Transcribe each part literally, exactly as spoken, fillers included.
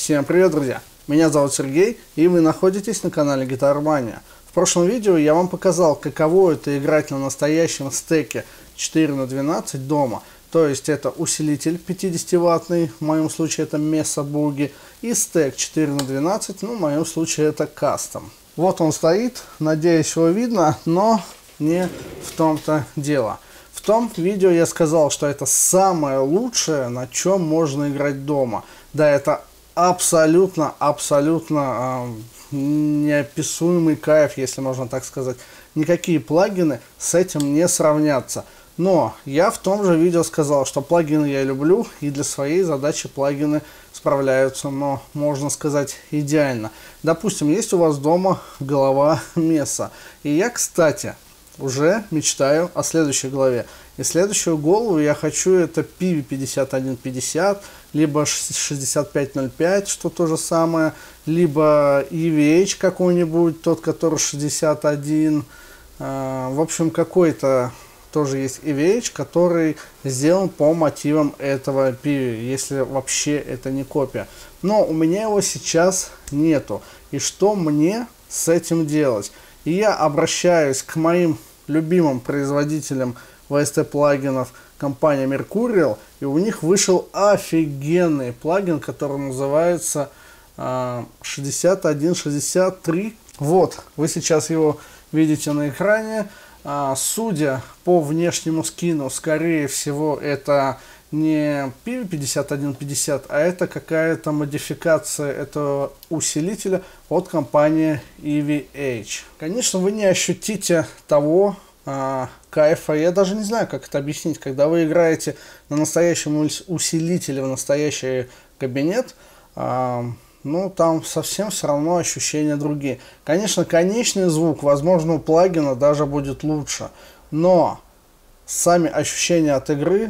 Всем привет, друзья! Меня зовут Сергей, и вы находитесь на канале Guitar Mania. В прошлом видео я вам показал, каково это играть на настоящем стеке четыре на двенадцать дома. То есть это усилитель пятидесятиваттный, в моем случае это Mesa Boogie, и стек четыре на двенадцать, ну в моем случае это Custom. Вот он стоит, надеюсь, его видно, но не в том-то дело. В том видео я сказал, что это самое лучшее, на чем можно играть дома. Да, это абсолютно, абсолютно э, неописуемый кайф, если можно так сказать. Никакие плагины с этим не сравнятся. Но я в том же видео сказал, что плагины я люблю, и для своей задачи плагины справляются, но, можно сказать, идеально. Допустим, есть у вас дома голова Mesa. И я, кстати, уже мечтаю о следующей голове. И следующую голову я хочу это пи ви пятьдесят один пятьдесят, либо шестьдесят пять ноль пять, что то же самое, либо и ви эйч какой-нибудь, тот, который шестьдесят один. Э, в общем, какой-то тоже есть и ви эйч, который сделан по мотивам этого пи ви, если вообще это не копия. Но у меня его сейчас нету. И что мне с этим делать? И я обращаюсь к моим любимым производителям ви эс ти-плагинов, компания Mercurial, и у них вышел офигенный плагин, который называется э, шестьдесят один шестьдесят три. Вот, вы сейчас его видите на экране. Э, судя по внешнему скину, скорее всего, это не пи ви пятьдесят один пятьдесят, а это какая-то модификация этого усилителя от компании и ви эйч. Конечно, вы не ощутите того а, кайфа, я даже не знаю, как это объяснить, когда вы играете на настоящем усилителе в настоящий кабинет, а, ну, там совсем все равно ощущения другие. Конечно, конечный звук, возможно, у плагина даже будет лучше, но сами ощущения от игры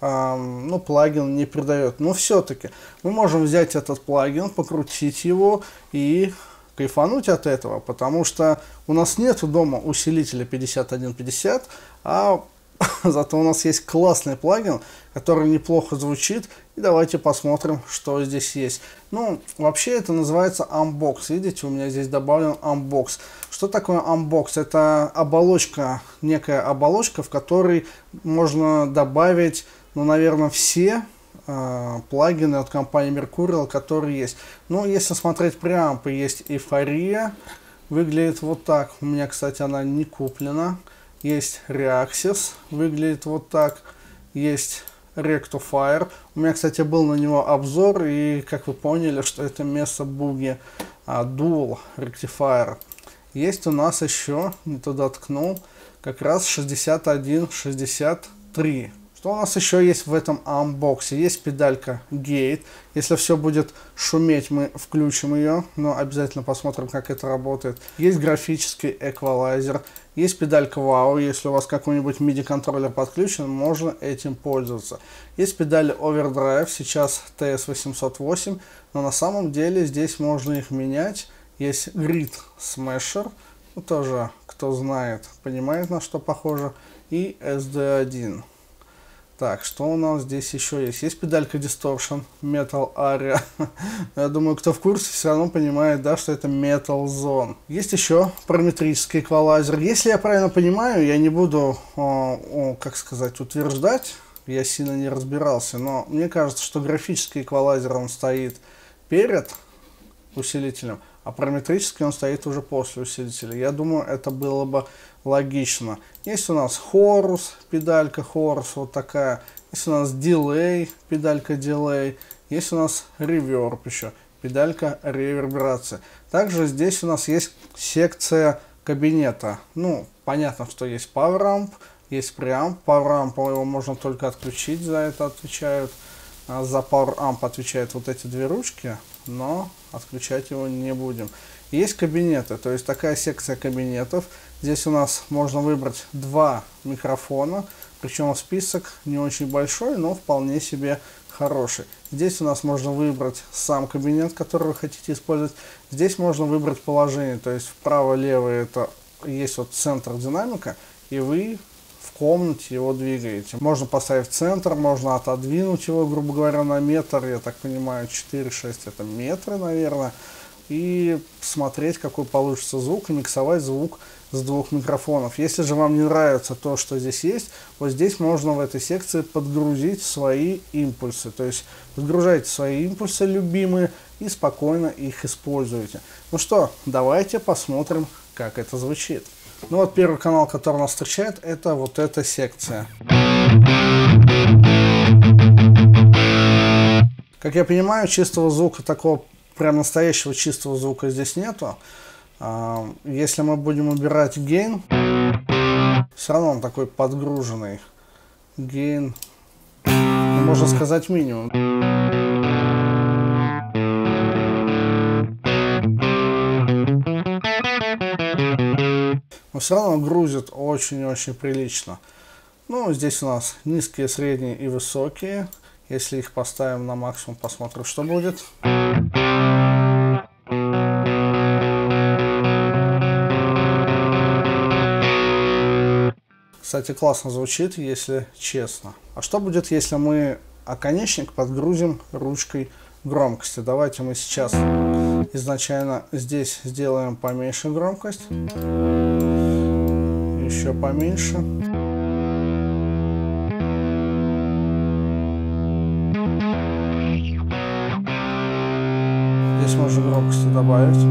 ну, плагин не придает. Но все-таки мы можем взять этот плагин, покрутить его и кайфануть от этого, потому что у нас нет дома усилителя пятьдесят один пятьдесят, а зато у нас есть классный плагин, который неплохо звучит. И давайте посмотрим, что здесь есть. Ну, вообще это называется Unbox. Видите, у меня здесь добавлен Unbox. Что такое Unbox? Это оболочка, некая оболочка, в которой можно добавить, ну, наверное, все э, плагины от компании Mercurial, которые есть. Ну, если смотреть преампы, есть Эйфория, выглядит вот так. У меня, кстати, она не куплена. Есть Reaxis, выглядит вот так. Есть Rectifier. У меня, кстати, был на него обзор, и, как вы поняли, что это Mesa Boogie а, Dual Rectifier. Есть у нас еще, не туда ткнул, как раз шестьдесят один шестьдесят три. Что у нас еще есть в этом анбоксе? Есть педалька Gate. Если все будет шуметь, мы включим ее, но обязательно посмотрим, как это работает. Есть графический эквалайзер. Есть педалька Wow. Если у вас какой-нибудь миди контроллер подключен, можно этим пользоваться. Есть педали Overdrive, сейчас ти эс восемьсот восемь, но на самом деле здесь можно их менять. Есть Grid Smasher, ну, тоже, кто знает, понимает, на что похоже. И эс ди один. Так, что у нас здесь еще есть? Есть педалька Distortion, Metal Aria. Я думаю, кто в курсе, все равно понимает, да, что это Metal Zone. Есть еще параметрический эквалайзер. Если я правильно понимаю, я не буду, о, о, как сказать, утверждать, я сильно не разбирался, но мне кажется, что графический эквалайзер, он стоит перед усилителем, а параметрический он стоит уже после усилителя. Я думаю, это было бы логично. Есть у нас Horus, педалька Horus, вот такая. Есть у нас Delay, педалька Delay. Есть у нас Reverb еще, педалька реверберация. Также здесь у нас есть секция кабинета. Ну, понятно, что есть Power Amp, есть Preamp. Power Amp его можно только отключить, за это отвечают. А за Power Amp отвечают вот эти две ручки, но отключать его не будем. Есть кабинеты, то есть такая секция кабинетов. Здесь у нас можно выбрать два микрофона, причем список не очень большой, но вполне себе хороший. Здесь у нас можно выбрать сам кабинет, который вы хотите использовать. Здесь можно выбрать положение, то есть вправо-лево это есть вот центр динамика, и вы в комнате его двигаете. Можно поставить в центр, можно отодвинуть его, грубо говоря, на метр, я так понимаю, четыре-шесть это метры, наверное, и смотреть, какой получится звук, и миксовать звук с двух микрофонов. Если же вам не нравится то, что здесь есть, вот здесь можно в этой секции подгрузить свои импульсы. То есть подгружайте свои импульсы любимые и спокойно их используйте. Ну что, давайте посмотрим, как это звучит. Ну вот первый канал, который нас встречает, это вот эта секция. Как я понимаю, чистого звука, такого прям настоящего чистого звука здесь нету. Если мы будем убирать гейн, все равно он такой подгруженный. Гейн, ну, можно сказать, минимум. Но все равно грузит очень-очень прилично. Ну, здесь у нас низкие, средние и высокие. Если их поставим на максимум, посмотрим, что будет. Кстати, классно звучит, если честно. А что будет, если мы оконечник подгрузим ручкой громкости? Давайте мы сейчас изначально здесь сделаем поменьше громкость. Еще поменьше. Здесь можно громкости добавить.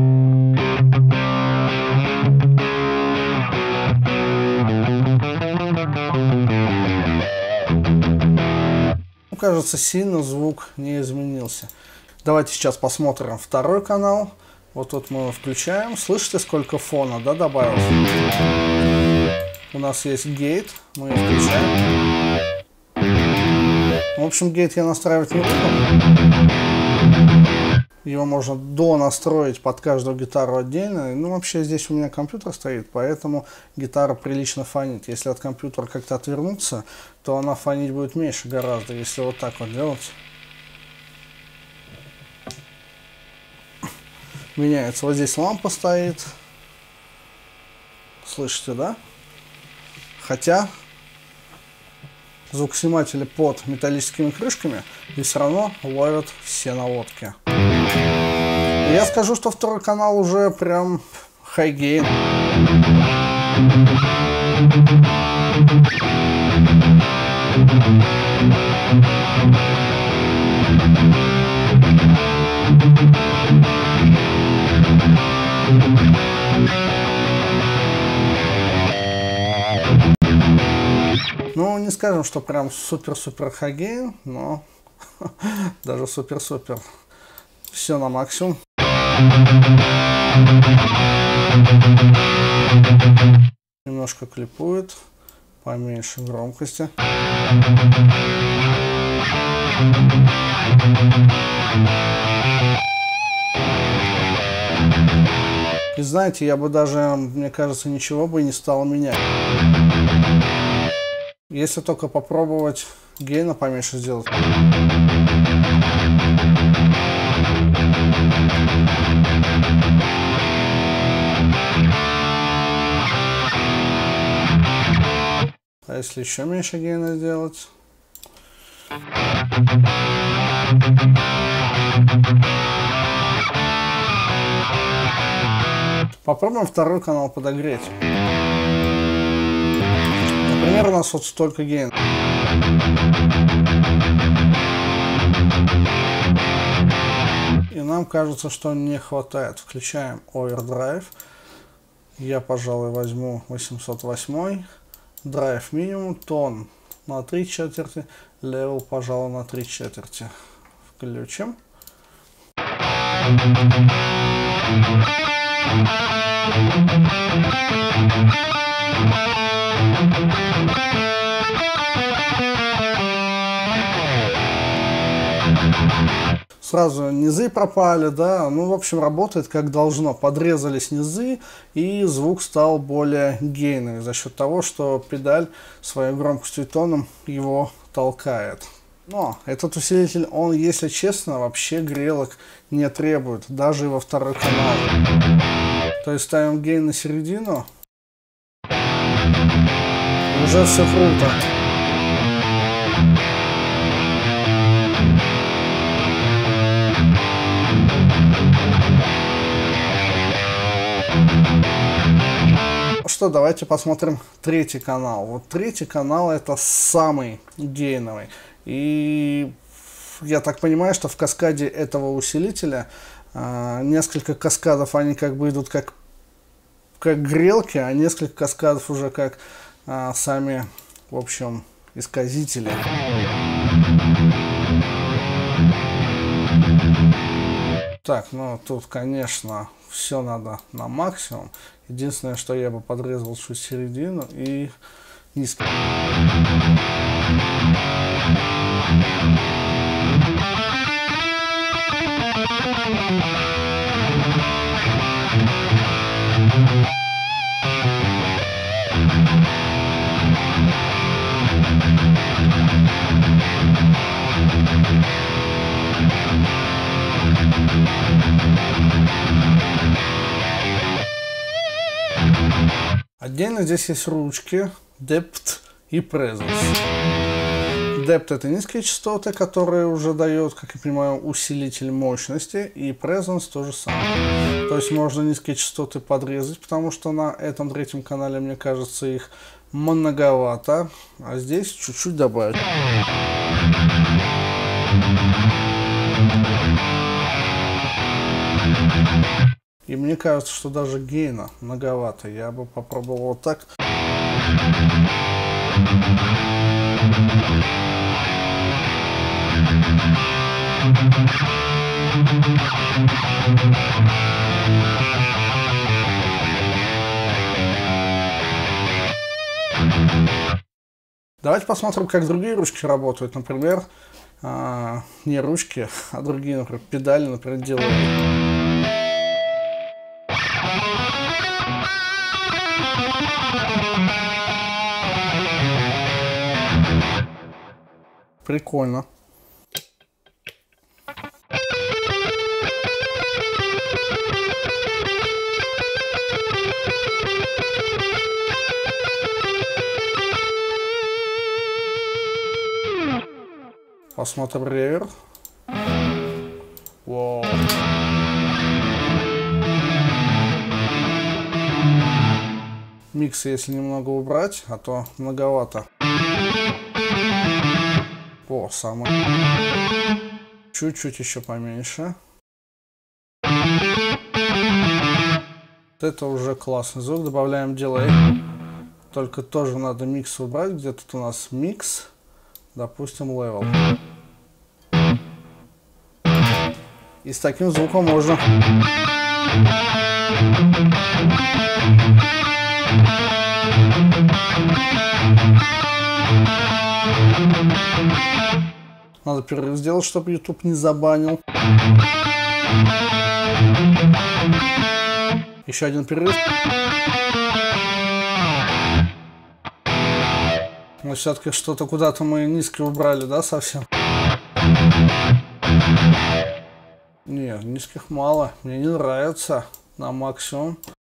Кажется, сильно звук не изменился. Давайте сейчас посмотрим второй канал. Вот тут мы его включаем. Слышите, сколько фона, да, добавился? У нас есть гейт. Мы его включаем. В общем, гейт я настраивать не буду. Его можно донастроить под каждую гитару отдельно. Ну, вообще, здесь у меня компьютер стоит, поэтому гитара прилично фонит. Если от компьютера как-то отвернуться, то она фонить будет меньше гораздо, если вот так вот делать. Меняется. Вот здесь лампа стоит. Слышите, да? Хотя звукосниматели под металлическими крышками и все равно ловят все наводки. И я скажу, что второй канал уже прям хай-гейн. Ну, не скажем, что прям супер-супер хай-гейн, но даже супер-супер. Все на максимум. Немножко клипует, поменьше громкости. И знаете, я бы даже, мне кажется, ничего бы не стал менять. Если только попробовать гейна поменьше сделать. А если еще меньше гейна сделать? Попробуем второй канал подогреть. Например, у нас вот столько гейна. И нам кажется, что не хватает. Включаем Overdrive. Я, пожалуй, возьму восемьсот восемь. Драйв минимум, тон на три четверти, левел, пожалуй, на три четверти. Включим. Сразу низы пропали, да, ну, в общем, работает как должно. Подрезались низы, и звук стал более гейновый за счет того, что педаль своей громкостью и тоном его толкает. Но этот усилитель, он, если честно, вообще грелок не требует, даже и во второй канал. То есть ставим гейн на середину. Уже все круто. Что, давайте посмотрим третий канал. Вот третий канал — это самый гейновый. И я так понимаю, что в каскаде этого усилителя э, несколько каскадов, они как бы идут как, как грелки, а несколько каскадов уже как э, сами, в общем, исказители. Так, ну тут, конечно, все надо на максимум. Единственное, что я бы подрезал чуть середину и низко. Отдельно здесь есть ручки Depth и Presence. Depth — это низкие частоты, которые уже дает, как я понимаю, усилитель мощности, и Presence то же самое. То есть можно низкие частоты подрезать, потому что на этом третьем канале, мне кажется, их многовато, а здесь чуть-чуть добавить. И мне кажется, что даже гейна многовато. Я бы попробовал вот так. Давайте посмотрим, как другие ручки работают. Например, а, не ручки, а другие, например, педали, например, делают. Прикольно. Посмотрим ревер. Вау. Микс, если немного убрать, а то многовато. О, самое. Чуть-чуть еще поменьше. Вот это уже классный звук. Добавляем дилей. Только тоже надо микс убрать. Где тут у нас микс? Допустим, level. И с таким звуком можно... Надо перерыв сделать, чтобы YouTube не забанил. Еще один перерыв. Но все-таки что-то куда-то мы низкие убрали, да, совсем? Не, низких мало. Мне не нравится. На максимум.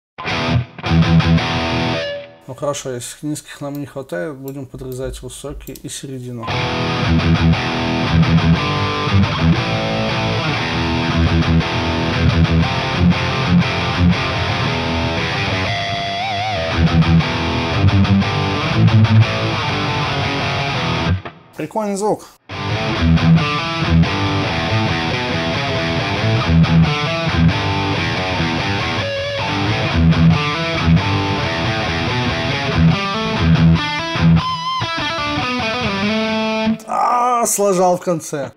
Ну хорошо, если низких нам не хватает, будем подрезать высокие и середину. Прикольный звук. А, сложал в конце.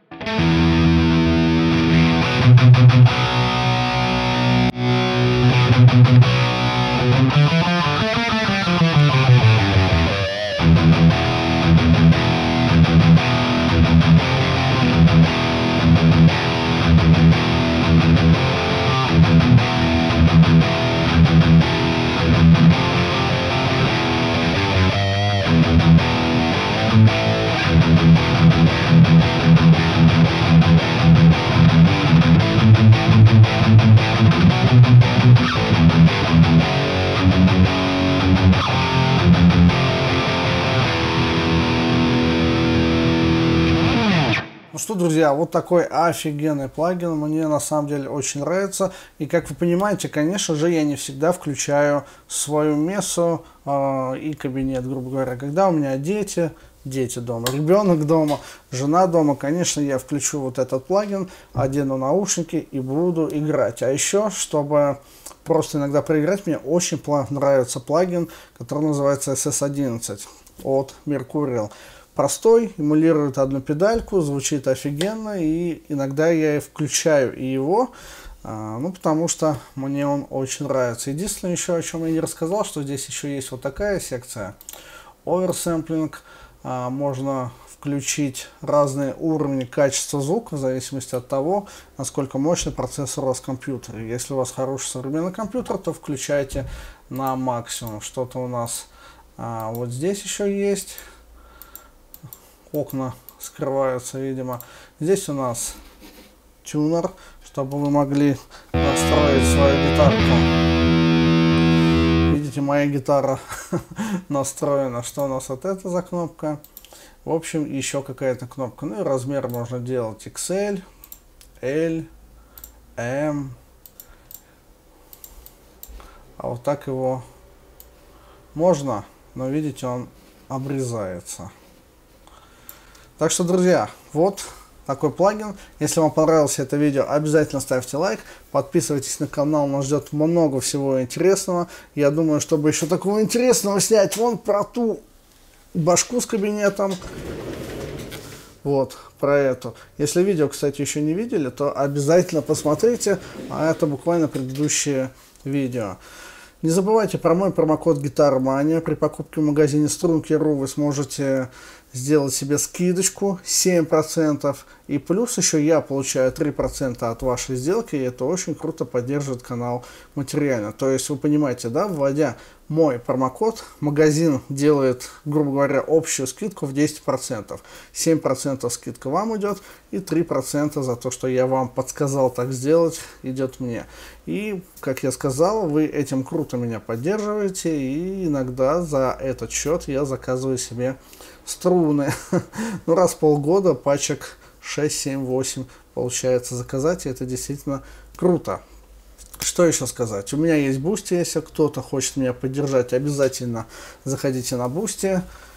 друзья, вот такой офигенный плагин, мне на самом деле очень нравится. И как вы понимаете, конечно же, я не всегда включаю свою мессу э, и кабинет, грубо говоря. Когда у меня дети, дети дома, ребенок дома, жена дома, конечно, я включу вот этот плагин, одену наушники и буду играть. А еще, чтобы просто иногда проиграть, мне очень нравится плагин, который называется эс эс одиннадцать от Mercurial. Простой, эмулирует одну педальку, звучит офигенно, и иногда я и включаю и его, а, ну, потому что мне он очень нравится. Единственное еще, о чем я не рассказал, что здесь еще есть вот такая секция. Оверсэмплинг, а, можно включить разные уровни качества звука, в зависимости от того, насколько мощный процессор у вас в компьютере. Если у вас хороший современный компьютер, то включайте на максимум. Что-то у нас а, вот здесь еще есть. Окна скрываются, видимо. Здесь у нас тюнер, чтобы вы могли настроить свою гитарку. Видите, моя гитара настроена. Что у нас вот это за кнопка? В общем, еще какая-то кнопка. Ну и размер можно делать икс эль, L, M. А вот так его можно, но видите, он обрезается. Так что, друзья, вот такой плагин. Если вам понравилось это видео, обязательно ставьте лайк, подписывайтесь на канал, нас ждет много всего интересного. Я думаю, чтобы еще такого интересного снять, вон про ту башку с кабинетом, вот, про эту. Если видео, кстати, еще не видели, то обязательно посмотрите, а это буквально предыдущее видео. Не забывайте про мой промокод GuitarMania. При покупке в магазине струнки точка ру вы сможете сделать себе скидочку семь процентов. И плюс еще я получаю три процента от вашей сделки. И это очень круто поддерживает канал материально. То есть вы понимаете, да, вводя мой промокод, магазин делает, грубо говоря, общую скидку в десять процентов. семь процентов скидка вам идет, и три процента за то, что я вам подсказал так сделать, идет мне. И, как я сказал, вы этим круто меня поддерживаете, и иногда за этот счет я заказываю себе струны. Ну, раз в полгода пачек шесть, семь, восемь получается заказать, и это действительно круто. Что еще сказать? У меня есть Boosty, если кто-то хочет меня поддержать, обязательно заходите на Boosty.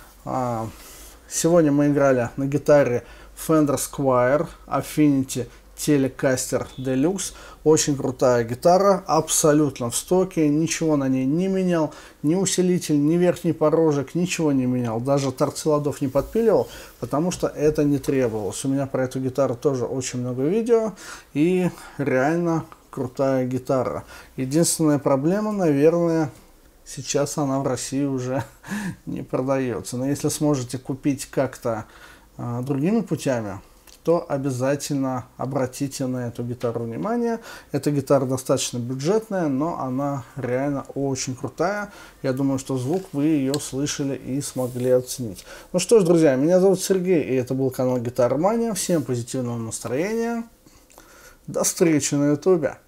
Сегодня мы играли на гитаре Fender Squier Affinity Telecaster Deluxe. Очень крутая гитара, абсолютно в стоке, ничего на ней не менял, ни усилитель, ни верхний порожек, ничего не менял. Даже торцы ладов не подпиливал, потому что это не требовалось. У меня про эту гитару тоже очень много видео, и реально крутая гитара. Единственная проблема, наверное, сейчас она в России уже не продается. Но если сможете купить как-то а, другими путями, то обязательно обратите на эту гитару внимание. Эта гитара достаточно бюджетная, но она реально очень крутая. Я думаю, что звук вы ее слышали и смогли оценить. Ну что ж, друзья, меня зовут Сергей, и это был канал GuitarMania. Всем позитивного настроения. До встречи на ютубе.